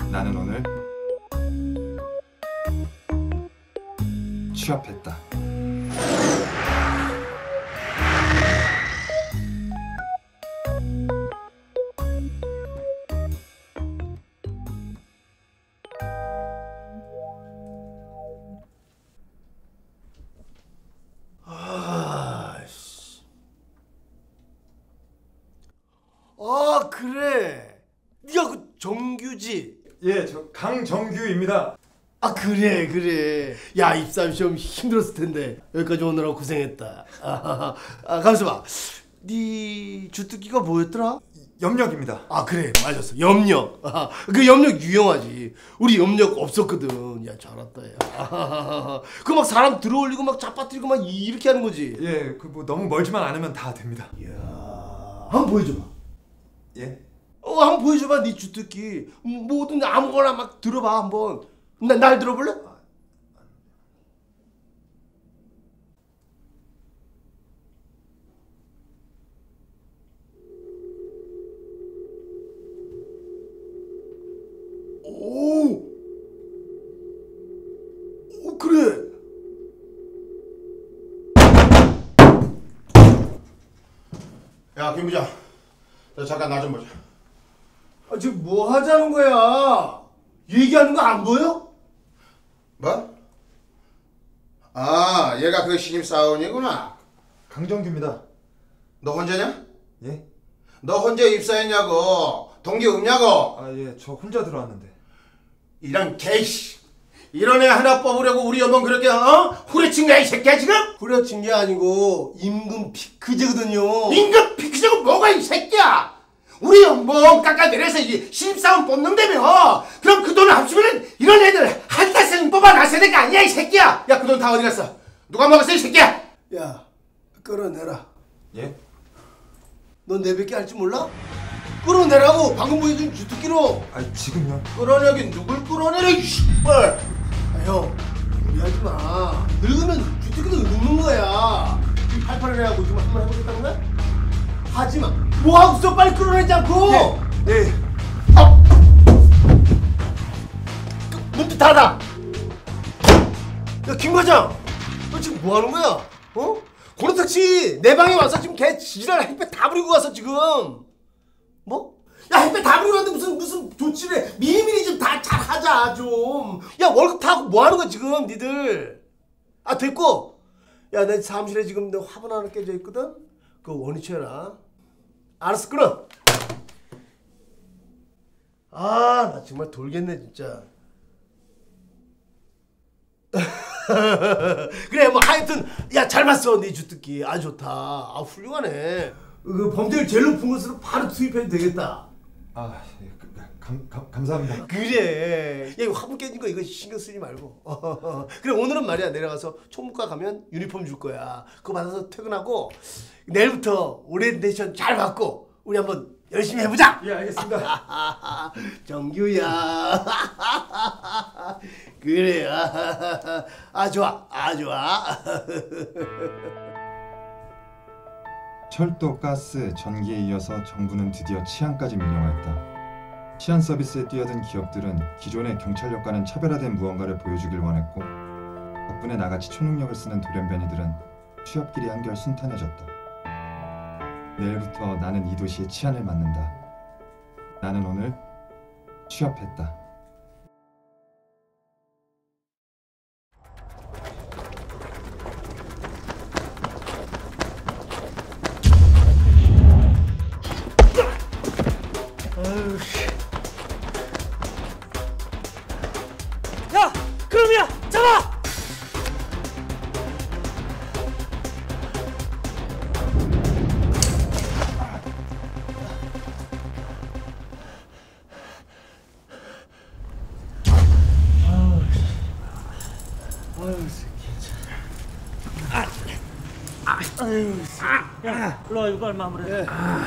나는 오늘 취업했다. 아 그래, 네가 그 정규지? 예, 저 강정규입니다. 아 그래. 야, 입사할 시험 힘들었을 텐데 여기까지 오느라고 고생했다. 가만있어 봐. 네 주특기가 뭐였더라? 염력입니다. 아 그래, 맞았어. 염력. 그 염력 유용하지. 우리 염력 없었거든. 야, 잘했다 야. 그 막 사람 들어올리고 막 잡아뜨리고 막 이렇게 하는 거지. 예, 그 뭐 너무 멀지만 않으면 다 됩니다. 이야, 한번 보여줘봐. 예? 한번 보여줘봐. 네 주특기 뭐든 아무거나 막 들어봐 한번. 날 들어볼래? 오, 그래. 야, 김 부장, 너 잠깐 나 좀 보자. 아, 지금 뭐 하자는 거야? 얘기하는 거 안 보여? 뭐? 아, 얘가 그 신입사원이구나. 강정규입니다. 너 혼자냐? 예? 너 혼자 입사했냐고? 동기 없냐고? 아, 예, 저 혼자 들어왔는데. 이런 개씨, 이런 애 하나 뽑으려고 우리 연봉 그렇게 후려친 거야 이 새끼야 지금? 후려친 게 아니고 임금 피크제거든요. 임금 피크제고 뭐가 이 새끼야? 우리 연봉 깎아내려서 이 신입사원 뽑는다며. 그럼 그 돈을 합치면 이런 애들 한 달씩 뽑아놨어야 될 거 아니야 이 새끼야? 야, 그 돈 다 어디 갔어? 누가 먹었어 이 새끼야? 야, 끌어내라. 예? 넌 내밖에 할 줄 몰라? 끌어내라고. 방금 보여준 주특기로. 아, 지금요? 끌어내긴 누굴 끌어내려 이 씨발. 형, 무리하지 마. 늙으면 주특기도 늙는 거야. 이 팔팔을 해하고 지금 한번 해보겠다는 거야? 하지 마. 뭐 하고 있어? 빨리 끌어내지 않고. 예. 문 좀 닫아. 야, 김 과장, 너 지금 뭐 하는 거야? 고노탁씨 내 방에 와서 지금 걔 지랄 햇볕 다 부리고 가서 지금. 뭐? 야, 햇볕 다 부리고 왔는데 무슨 조치를 해. 미리미리 좀 다 잘하자 좀. 야, 월급 다 하고 뭐 하는 거야 지금 니들. 아, 됐고. 야, 내 사무실에 지금 너 화분 하나 깨져 있거든. 그거 원위치 해라. 알았어, 끊어. 아, 나 정말 돌겠네 진짜. 그래, 뭐 하여튼 야, 잘 봤어. 네 주특기 아주 좋다. 아, 훌륭하네. 그 범죄율 제일 높은 것으로 바로 투입해도 되겠다. 아, 예, 감사합니다. 그래. 야, 이거 화분 깨진 거 이거 신경 쓰지 말고. 그래, 오늘은 말이야 내려가서 총무과 가면 유니폼 줄 거야. 그거 받아서 퇴근하고 내일부터 오리엔테이션 잘 받고 우리 한번 열심히 해보자. 예, 알겠습니다. 정규야. 그래. 아, 좋아. 아, 좋아. 철도, 가스, 전기에 이어서 정부는 드디어 치안까지 민영화했다. 치안 서비스에 뛰어든 기업들은 기존의 경찰력과는 차별화된 무언가를 보여주길 원했고, 덕분에 나같이 초능력을 쓰는 돌연변이들은 취업길이 한결 순탄해졌다. 내일부터 나는 이 도시의 치안을 맡는다. 나는 오늘 취업했다. 야, 그럼이야, 잡아! 야, 일로 와, 이거 빨리 마무리해.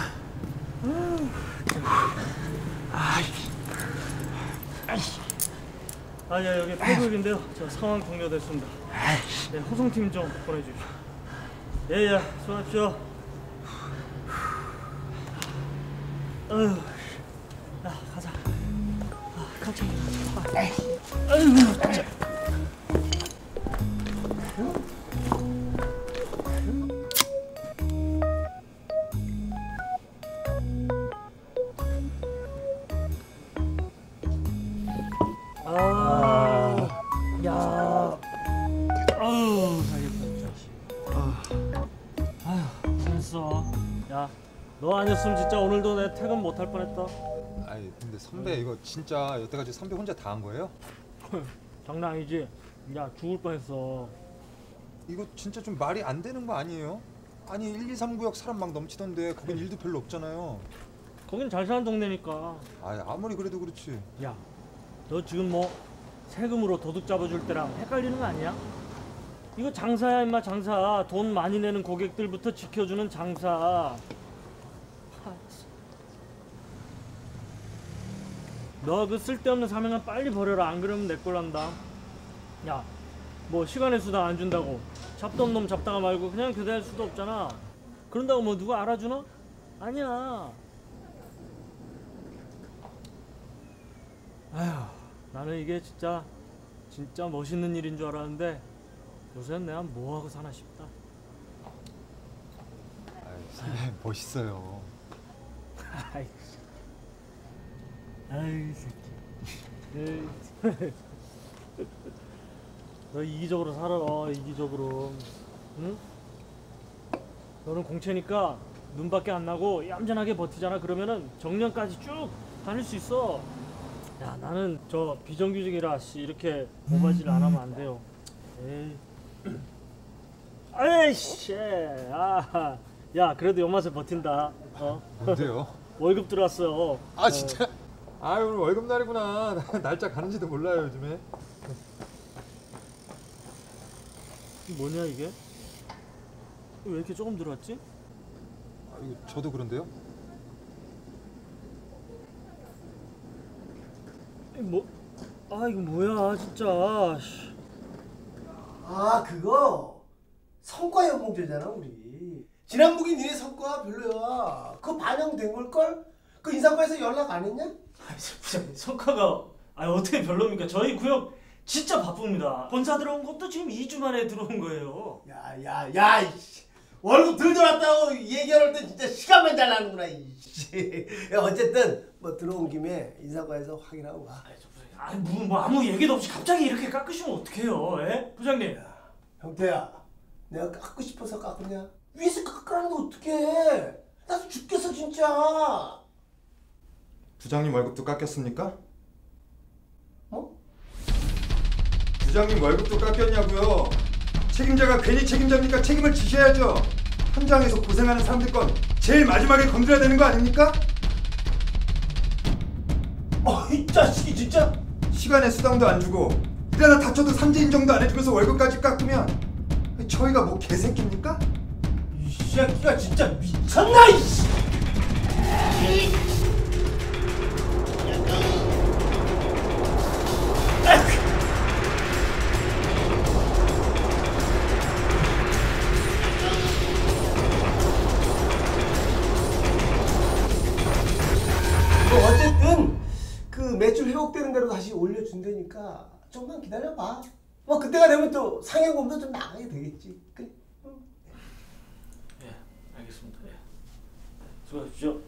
예, 여기 페북인데요. 저 상황 종료됐습니다. 네, 호송팀 좀 보내주십시오. 예, 수고하십시오. 야, 가자. 천천히. 아이고, 진짜. 야, 아유, 잘했어. 야, 너 아니었으면 진짜 오늘도 내 퇴근 못할 뻔했다. 아니 근데 선배 이거 진짜 여태까지 선배 혼자 다 한 거예요? 장난 아니지? 야, 죽을 뻔했어. 이거 진짜 좀 말이 안 되는 거 아니에요? 아니 1, 2, 3구역 사람 막 넘치던데 거긴 일도 별로 없잖아요. 거긴 잘 사는 동네니까. 아무리 그래도 그렇지. 야, 너 지금 뭐 세금으로 도둑 잡아줄 때랑 헷갈리는 거 아니야? 이거 장사야 임마, 장사. 돈 많이 내는 고객들부터 지켜주는 장사. 너 그 쓸데없는 사명은 빨리 버려라. 안 그러면 내 꼴 난다. 야, 뭐 시간의 수당 안 준다고 잡던 놈 잡다가 말고 그냥 교대할 수도 없잖아. 그런다고 뭐 누가 알아주나? 아니야. 아휴, 나는 이게 진짜 멋있는 일인 줄 알았는데 요새는 내가 뭐하고 사나 싶다. 선배 멋있어요. 아이 새끼. 너 이기적으로 살아. 이기적으로. 응? 너는 공채니까 눈밖에 안 나고 얌전하게 버티잖아. 그러면은 정년까지 쭉 다닐 수 있어. 야, 나는 저 비정규직이라 이렇게 모바지를 안 하면 안 돼요. 에이. 아이씨. 아, 야, 그래도 요 맛에 버틴다. 뭔데요? 월급 들어왔어요. 진짜? 오늘 월급 날이구나. 날짜 가는지도 몰라요 요즘에. 뭐냐 이게? 왜 이렇게 조금 들어왔지? 이거 저도 그런데요? 이거 뭐야 진짜. 그거 성과 연봉제잖아 우리. 지난분기 니네 성과 별로야. 그거 반영된 걸걸? 그 인사과에서 연락 안 했냐? 부장님, 성과가 어떻게 별로입니까? 저희 구역 진짜 바쁩니다. 본사 들어온 것도 지금 2주 만에 들어온 거예요. 야야야, 월급 덜 들어왔다고 얘기할 때 진짜 시간만 잘 나는구나. 어쨌든 뭐 들어온 김에 인사과에서 확인하고 가. 뭐 아무 얘기도 없이 갑자기 이렇게 깎으시면 어떡해요? 에? 부장님. 형태야, 내가 깎고 싶어서 깎으냐? 위에서 깎으라는 거 어떡해? 나도 죽겠어 진짜. 부장님 월급도 깎였습니까? 뭐? 부장님 월급도 깎였냐고요? 책임자가 괜히 책임자입니까? 책임을 지셔야죠. 현장에서 고생하는 사람들 건 제일 마지막에 건드려야 되는 거 아닙니까? 이 자식이 진짜. 시간에 수당도 안 주고 일하다 다쳐도 산재 인정도 안 해주면서 월급까지 깎으면 저희가 뭐 개새끼입니까? 이 새끼가 진짜 미쳤나 이씨. 어쨌든 그 매출 회복되는 대로 다시 올려준다니까 좀만 기다려봐. 뭐 그때가 되면 또 상여금도 좀 나가게 되겠지. 그래. 응. 예, 알겠습니다. 예. 수고하십시오.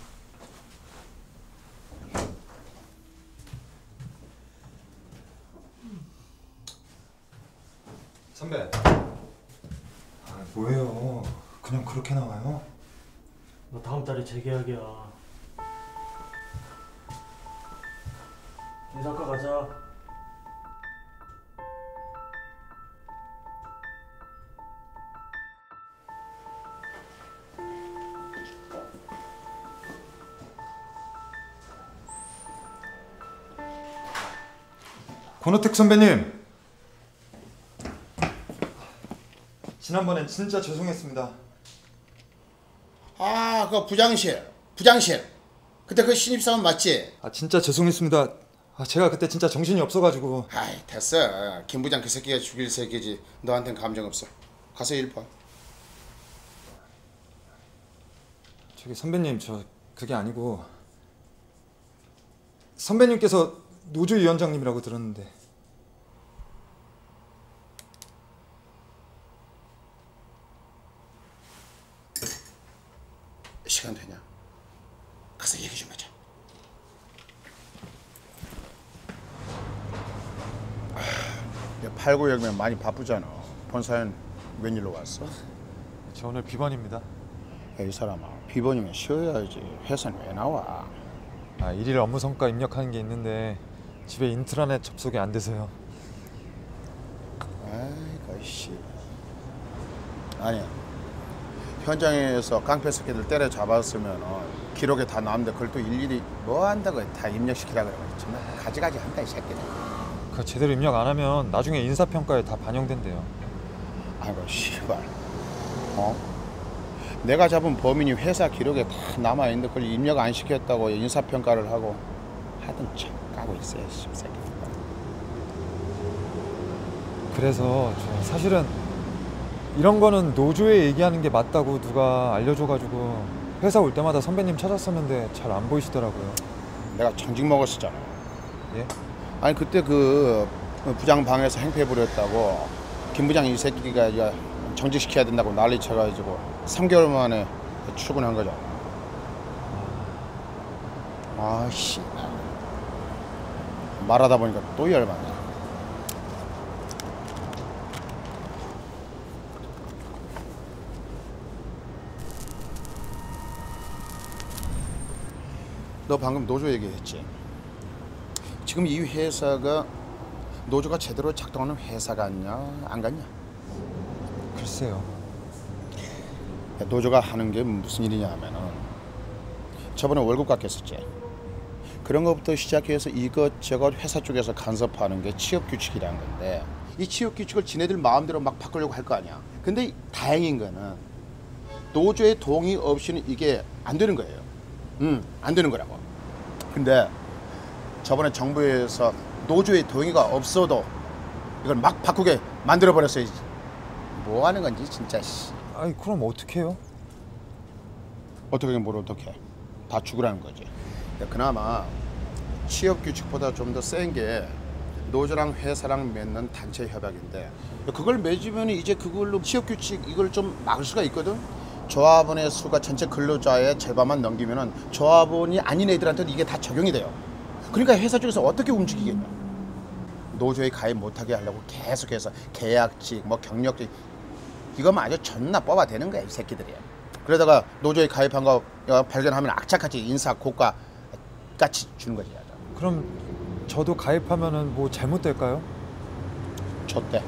선배. 뭐예요? 그냥 그렇게 나와요? 너 다음 달에 재계약이야. 인사과 가자. 권호택 선배님. 지난번엔 진짜 죄송했습니다. 그 부장실. 그때 그 신입사원 맞지? 진짜 죄송했습니다. 제가 그때 진짜 정신이 없어가지고. 됐어. 김 부장 그 새끼가 죽일 새끼지. 너한텐 감정 없어. 가서 일 봐. 저기 선배님, 저 그게 아니고 선배님께서 노조위원장님이라고 들었는데. 시간 되냐? 가서 얘기 좀 하자. 8구역면 많이 바쁘잖아. 본사엔 웬일로 왔어? 저 오늘 비번입니다. 야, 이 사람아, 비번이면 쉬어야지. 회사는 왜 나와? 일일 업무 성과 입력하는 게 있는데 집에 인트라넷 접속이 안 돼서요. 아이고 씨. 아니야. 현장에서 깡패 새끼들 때려 잡았으면 기록에 다 나오는데 그걸 또 일일이 뭐 한다고 다 입력시키라 그래. 정말 가지가지 한다 이 새끼들. 그 제대로 입력 안 하면 나중에 인사평가에 다 반영된대요. 아이고 씨발. 내가 잡은 범인이 회사 기록에 다 남아있는데 그걸 입력 안 시켰다고 인사평가를 하고 하던 척 까고 있어요 새끼들. 그래서 저 사실은 이런 거는 노조에 얘기하는 게 맞다고 누가 알려줘가지고 회사 올 때마다 선배님 찾았었는데 잘 안 보이시더라고요. 내가 정직 먹었었잖아. 예? 아니 그때 그 부장 방에서 행패 부렸다고 김 부장 이 새끼가 이제 정직시켜야 된다고 난리 쳐가지고 3개월 만에 출근한 거죠. 아씨 말하다 보니까 또 열받네. 너 방금 노조 얘기했지? 지금 이 회사가 노조가 제대로 작동하는 회사 같냐 안 같냐? 글쎄요. 노조가 하는 게 무슨 일이냐 하면은 저번에 월급 깎였었지. 그런 것부터 시작해서 이것저것 회사 쪽에서 간섭하는 게 취업규칙이라는 건데 이 취업규칙을 지네들 마음대로 막 바꾸려고 할 거 아니야. 근데 다행인 거는 노조의 동의 없이는 이게 안 되는 거예요. 안 되는 거라고. 근데 저번에 정부에서 노조의 동의가 없어도 이걸 막 바꾸게 만들어 버렸어요. 뭐 하는 건지 진짜 씨. 아니 그럼 어떡해요? 어떻게 뭘 어떻게 다 죽으라는 거지. 그나마 취업 규칙보다 좀 더 센 게 노조랑 회사랑 맺는 단체 협약인데 그걸 맺으면 이제 그걸로 취업 규칙 이걸 좀 막을 수가 있거든. 조합원의 수가 전체 근로자의 절반만 넘기면은 조합원이 아닌 애들한테도 이게 다 적용이 돼요. 그러니까 회사 쪽에서 어떻게 움직이겠냐. 노조에 가입 못하게 하려고 계속해서 계약직 뭐 경력직 이거만 아주 존나 뽑아대는 거야 이 새끼들이. 그러다가 노조에 가입한 거 발견하면 악착같이 인사 고가 같이 주는 거지. 그럼 저도 가입하면은 뭐 잘못될까요? 줬대.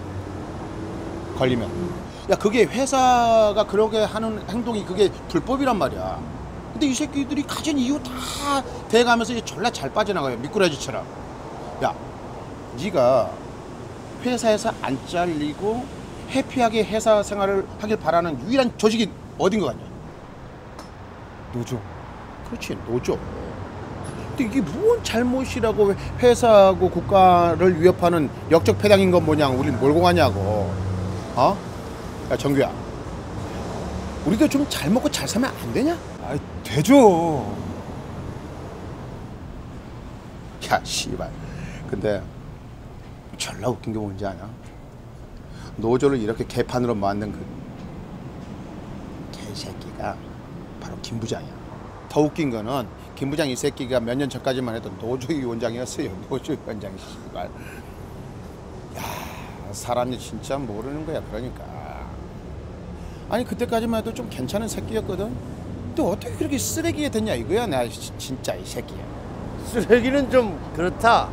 걸리면. 야 그게 회사가 그렇게 하는 행동이 그게 불법이란 말이야. 근데 이 새끼들이 가진 이유 다 돼가면서 이제 졸라 잘 빠져나가요. 미꾸라지처럼. 야 네가 회사에서 안 잘리고 해피하게 회사 생활을 하길 바라는 유일한 조직이 어딘 것 같냐? 노조. 그렇지 노조. 근데 이게 뭔 잘못이라고 회사하고 국가를 위협하는 역적 패당인 건 뭐냐? 우린 몰고 가냐고. 야 정규야, 우리도 좀 잘 먹고 잘 살면 안 되냐? 아 되죠. 야 씨발. 근데 졸라 웃긴 게 뭔지 아냐? 노조를 이렇게 개판으로 만든 그 개새끼가 바로 김 부장이야. 더 웃긴 거는 김 부장 이 새끼가 몇 년 전까지만 해도 노조위원장이었어요. 노조위원장이 씨발. 야 사람이 진짜 모르는 거야. 그러니까 아니 그때까지만 해도 좀 괜찮은 새끼였거든. 근데 어떻게 그렇게 쓰레기가 됐냐 이거야. 나 진짜 이 새끼야. 쓰레기는 좀 그렇다.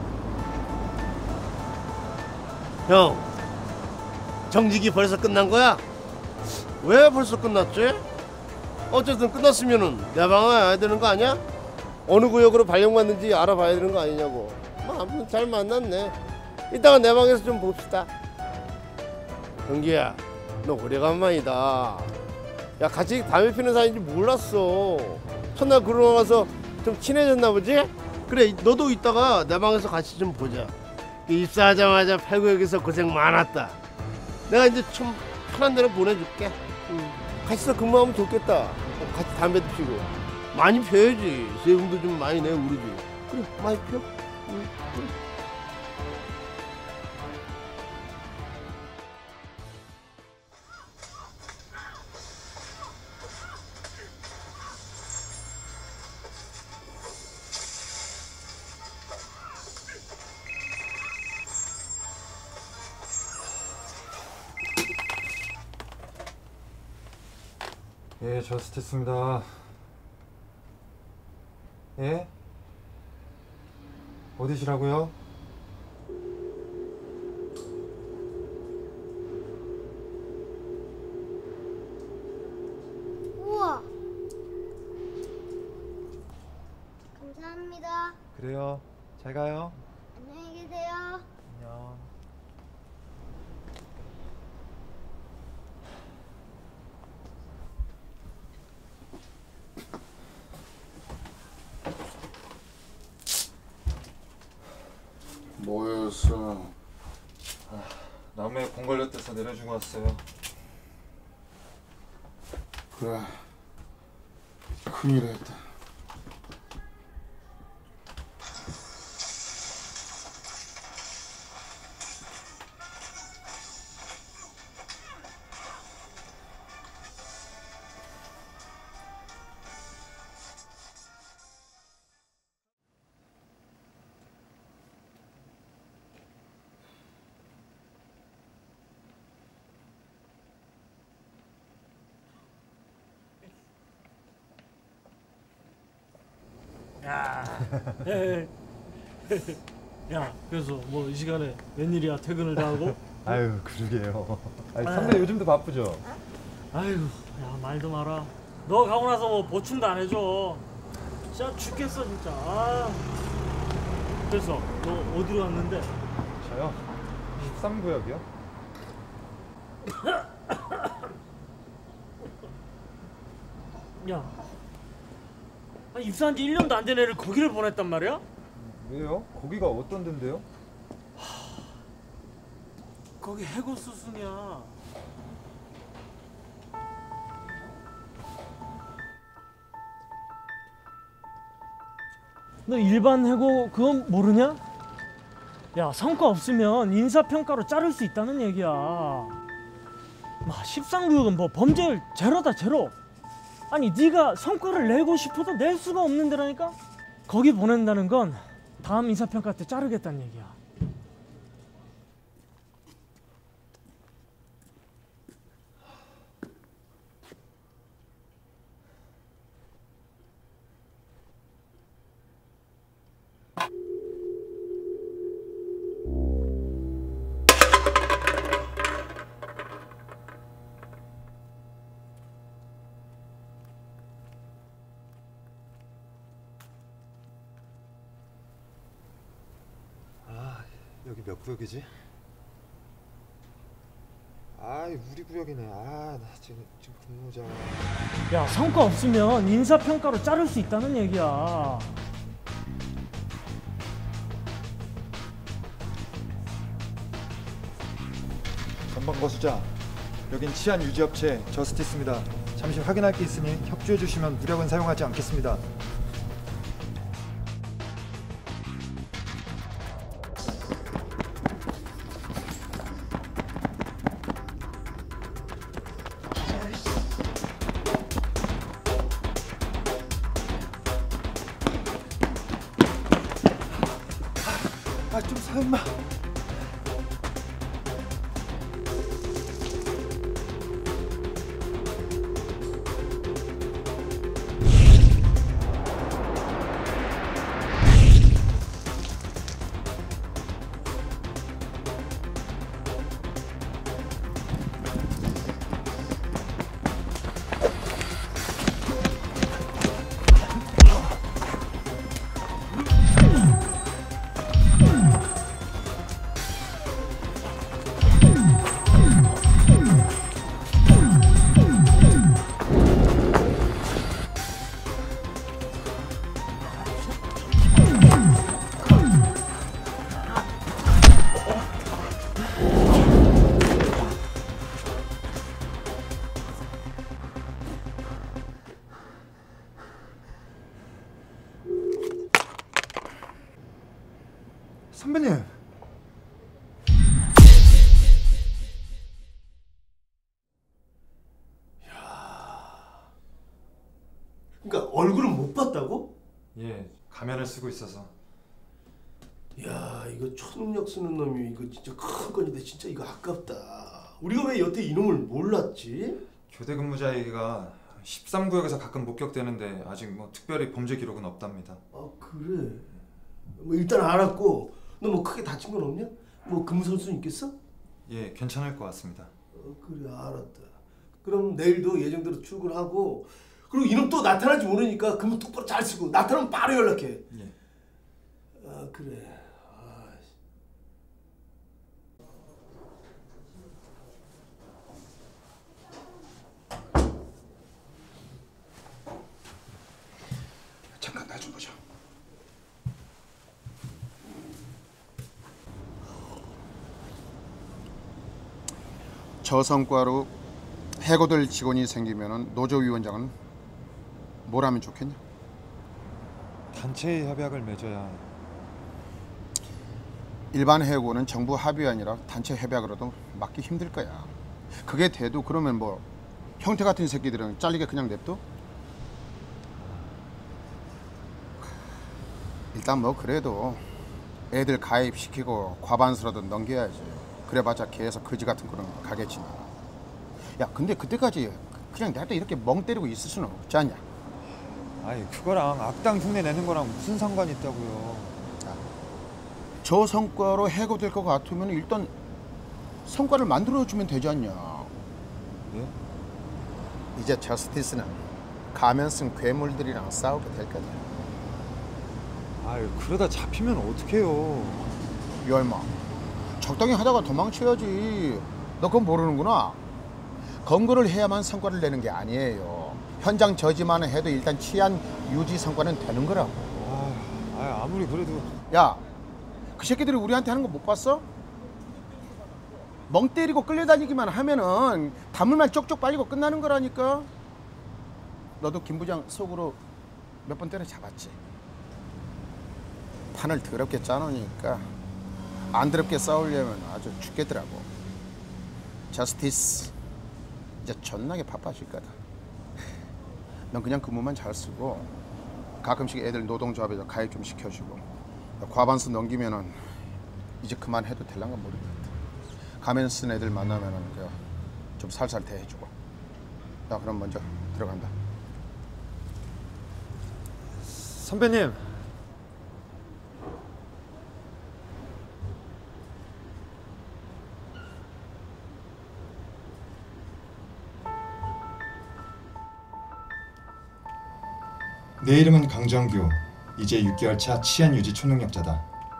형, 정직이 벌써 끝난 거야? 왜 벌써 끝났지? 어쨌든 끝났으면은 내 방에 와야 되는 거 아니야? 어느 구역으로 발령받는지 알아봐야 되는 거 아니냐고. 뭐 아무튼 잘 만났네. 이따가 내 방에서 좀 봅시다. 경기야, 너 오래간만이다. 야 같이 담배 피는 사이인지 몰랐어. 첫날 그러고 나서 좀 친해졌나 보지? 그래 너도 이따가 내 방에서 같이 좀 보자. 입사하자마자 8구역에서 고생 많았다. 내가 이제 좀 편한 데로 보내줄게. 같이서 근무하면 좋겠다. 같이 담배도 피고 많이 펴야지. 세금도 좀 많이 내 우리도. 그래 많이 펴. 예, 저스티스입니다. 예? 어디시라고요? 우와. 감사합니다. 그래요. 잘 가요. 안녕히 계세요. 안녕. 뭐였어? 나무에 공 걸렸대서 내려주고 왔어요. 그래, 큰일 했다. 야, 그래서 뭐 이 시간에 웬일이야? 퇴근을 다 하고? 아유, 그러게요. 아니, 선배 요즘도 바쁘죠? 아이고, 야, 말도 마라. 너 가고 나서 뭐 보충도 안 해줘. 진짜 죽겠어 진짜. 아. 그래서 너 어디로 왔는데? 저요? 13구역이요? 야, 입사한 지 1년도 안 된 애를 거기를 보냈단 말이야? 왜요? 거기가 어떤 데인데요? 거기 해고 수순이야. 너 일반 해고 그건 모르냐? 야, 성과 없으면 인사평가로 자를 수 있다는 얘기야. 마 13구역은 뭐 범죄율 제로다 제로. 아니 네가 성과를 내고 싶어도 낼 수가 없는 데라니까. 거기 보낸다는 건 다음 인사평가 때 자르겠다는 얘기야. 여기 몇 구역이지? 아이, 우리 구역이네. 나 지금 근무자. 야, 성과 없으면 인사평가로 자를 수 있다는 얘기야. 전방 거수자, 여긴 치안 유지업체 저스티스입니다. 잠시 확인할 게 있으니 협조해 주시면 무력은 사용하지 않겠습니다. 좀 서 임마. 선배님. 그러니까 얼굴은 못 봤다고? 예, 가면을 쓰고 있어서. 야, 이거 초능력 쓰는 놈이 이거 진짜 큰 건인데 진짜 이거 아깝다. 우리가 왜 여태 이놈을 몰랐지? 교대 근무자에게가 13구역에서 가끔 목격되는데 아직 뭐 특별히 범죄 기록은 없답니다. 아, 그래. 뭐 일단 알았고, 너 뭐 크게 다친 건 없냐? 뭐 금설 수 있겠어? 예, 괜찮을 것 같습니다. 그래, 알았다. 그럼 내일도 예정대로 출근하고, 그리고 이놈 또 나타날지 모르니까 그러면 똑바로 잘 쓰고 나타나면 바로 연락해. 예. 아, 그래. 아, 잠깐 나 좀 보자. 저 성과로 해고될 직원이 생기면은 노조위원장은 뭘 하면 좋겠냐? 단체 협약을 맺어야. 일반 해고는 정부 합의가 아니라 단체 협약으로도 막기 힘들 거야. 그게 돼도 그러면 뭐 형태 같은 새끼들은 잘리게 그냥 냅둬? 일단 뭐 그래도 애들 가입시키고 과반수라도 넘겨야지. 그래봤자 계속 거지 같은 거는 가겠지. 야, 근데 그때까지 그냥 내가 이렇게 멍 때리고 있을 수는 없지 않냐? 아이, 그거랑 악당 흉내 내는 거랑 무슨 상관이 있다고요. 저 성과로 해고될 것 같으면 일단 성과를 만들어주면 되지 않냐? 예? 이제 저스티스는 가면 쓴 괴물들이랑 싸우게 될 거다. 아유, 그러다 잡히면 어떡해요. 이 얼마 적당히 하다가 도망쳐야지. 너 그건 모르는구나. 검거를 해야만 성과를 내는 게 아니에요. 현장 저지만 해도 일단 치안 유지 성과는 되는 거라고. 아무리 그래도. 야, 그 새끼들이 우리한테 하는 거 못 봤어? 멍 때리고 끌려다니기만 하면은 단물만 쪽쪽 빨리고 끝나는 거라니까. 너도 김 부장 속으로 몇 번 때려 잡았지. 판을 더럽게 짜놓으니까 안 더럽게 싸우려면 아주 죽겠더라고. 저스티스 이제 존나게 바빠질 거다. 넌 그냥 근무만 잘 쓰고 가끔씩 애들 노동조합에서 가입 좀 시켜주고, 과반수 넘기면은 이제 그만해도 될란가 모르겠다. 가면 쓴 애들 만나면은 좀 살살 대해주고. 나 그럼 먼저 들어간다. 선배님. 내 이름은 강정규. 이제 6개월 차 치안 유지 초능력자다.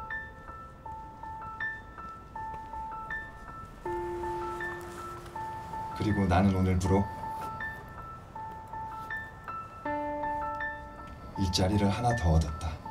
그리고 나는 오늘부로 이 자리를 하나 더 얻었다.